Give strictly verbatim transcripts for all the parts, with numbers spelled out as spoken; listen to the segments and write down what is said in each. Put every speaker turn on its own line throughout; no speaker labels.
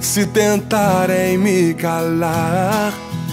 Se tentarem me calar,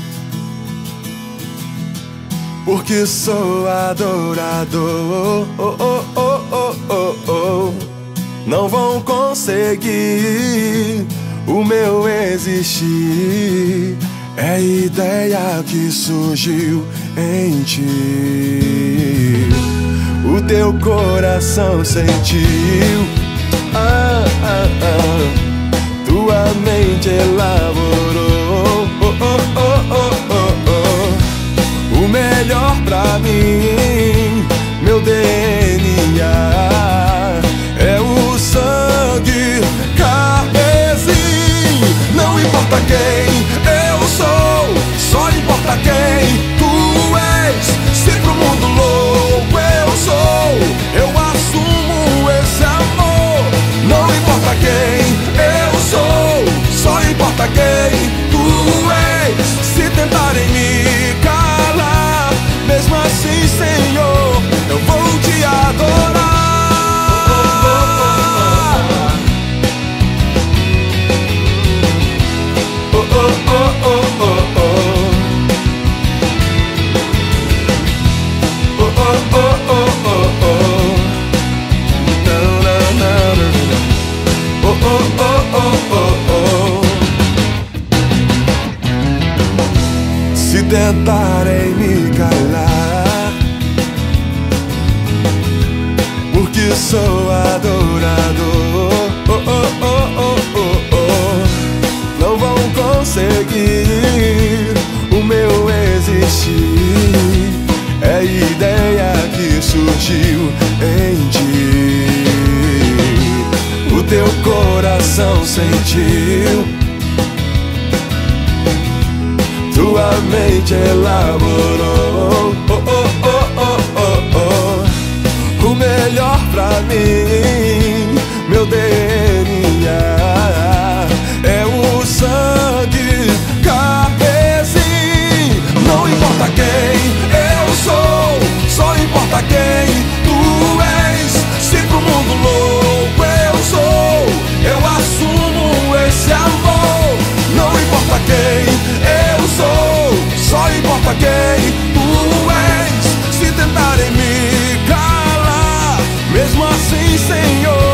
porque sou adorador, oh, oh, oh, oh, oh, oh. Não vão conseguir o meu existir. É ideia que surgiu em ti. O teu coração sentiu, ah, ah, ah. Tua mente elaborou, oh, oh, oh, oh, oh, oh. O melhor pra mim, meu D N A é o sangue carmesim. Não importa quem eu sou, só importa quem tu és. Se pro mundo louco eu sou, eu assumo esse amor. Não importa quem eu sou, só importa quem tu és. Se tentarem me calar, mesmo assim, Senhor, eu vou te adorar. Oh, oh, oh, oh, oh, oh. Oh, oh, oh, oh, oh, oh. No, no, no, no, no. Oh, oh, oh, oh, oh, oh. Se tentarem me calar, porque sou adorador, oh, oh, oh, oh, oh, oh. Não vão conseguir o meu existir. É ideia que surgiu em ti. O teu coração sentiu, tua mente elaborou, oh, oh, oh, oh, oh, oh. O melhor pra mim, meu D N A é o sangue carmesim. Não importa quem eu sou, só importa quem tu és. Se pro mundo louco eu sou, eu assumo esse amor. Não importa quem eu sou, só importa quem tu és. Se tentarem me calar, mesmo assim, Senhor,